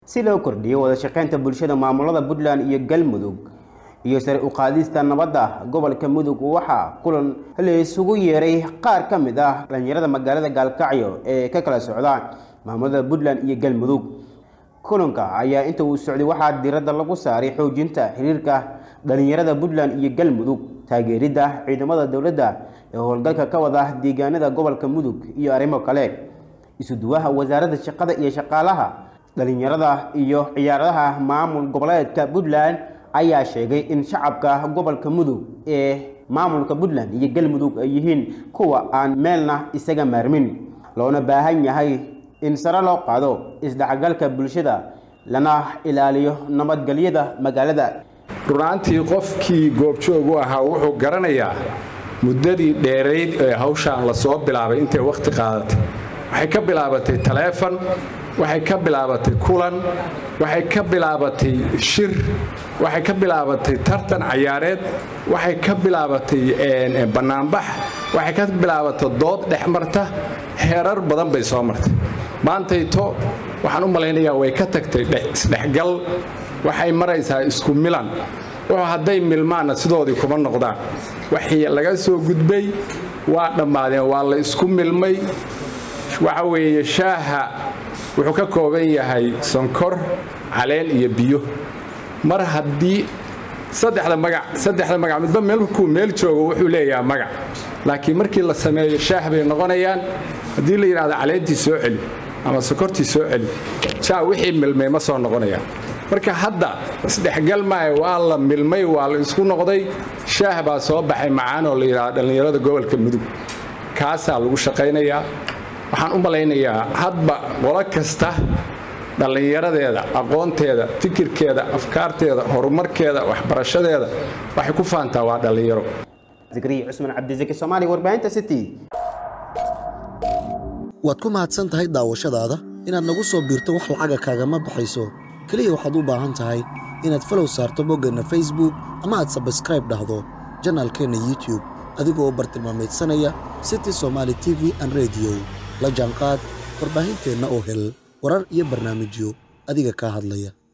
si loo kordhiyo wada shaqeynta bulshada maamulada Puntland iyo Galmudug iyo sare u qaadista nabadda gobolka Mudug waxa kulan la isugu yeeray qaar ka mid ah dhalinyarada magaalada Gaalkacyo ee ka kala socda maamulada Puntland iyo Galmudug kulanka ayaa inta uu socday waxa diiradda lagu saaray xoojinta xiriirka dhalinyarada Puntland iyo Galmudug taageerida ciidamada dawladda ee howlgalka ka wada deegaanada gobolka Mudug iyo arrimo kale isuduwaha wasaaradda shaqada iyo shaqaalaha dhalinyarada iyo ciyaaraha maamul goboleedka Puntland ayaa sheegay in shacabka gobolka Mudug ee maamulka Puntland iyo Galmudug ay yihiin kuwa aan meelna isaga maarmin loona baahan yahay in sare loo qaado isdhexgalka bulshada lana ilaaliyo nabadgelyada magaalada runtii qofkii goobjoog u ahaa wuxuu garanayaa muddadii dheereyd ee hawshan la soo bilaabay intee waqti qaadatay waxay ka bilaabatay taleefan waxay ka bilaabatay kulan waxay ka bilaabatay shir waxay ka bilaabatay tartan ciyaareed waxay ka bilaabatay banaanbax waxay ka bilaabatay dood dhexmarta heerar badan bay soo martay maantayto waxaan u malaynayaa way ka tagtay isdhexgal waxay maraysaa isku milan oo hadday milmaana sidoodii kuma noqdaan waxii laga soo gudbay waa dhamaadeen waa la isku milmay waxa weeye shaaha wuxuu ka kooban yahay sonkor caleen iyo biyo mar haddii saddexda magac midba meel joogo wuxuu leeyahay magac laakiin markii la sameeyo shaah bay noqonayaan haddii la yiraahdo caleentii soo celi ama sokortii soo celi jaa wixii milmay ma soo noqonayaan marka hadda isdhexgal maayo waa la milmay waa la isku noqday shaah baa soo baxay macaan oo la yiraahdo dhalinyarada gobolka Mudug kaasaa lagu shaqaynayaa waxaan u malaynayaa hadba qolo kasta dhalinyaradeeda aqoonteeda fikirkeeda afkaarteeda horumarkeeda waxbarashadeeda waxay ku faantaa waa dhalinyaro Zeki Usman Zeki Somali warbaahinta City waad ku mahadsan tahay daawashadaada inaad nagu soo biirto wax lacag kaaga ma baxayso kaliya waxaad u baahan tahay inaad follow saarto boggana Facebook ama aad subscribe dhahdo channelkeena YouTube adigoo bartilmaameedsanaya City Somali TV and Radio la jaanqaad warbaahinteena oo hel warar iyo barnaamijyo adiga ka hadlaya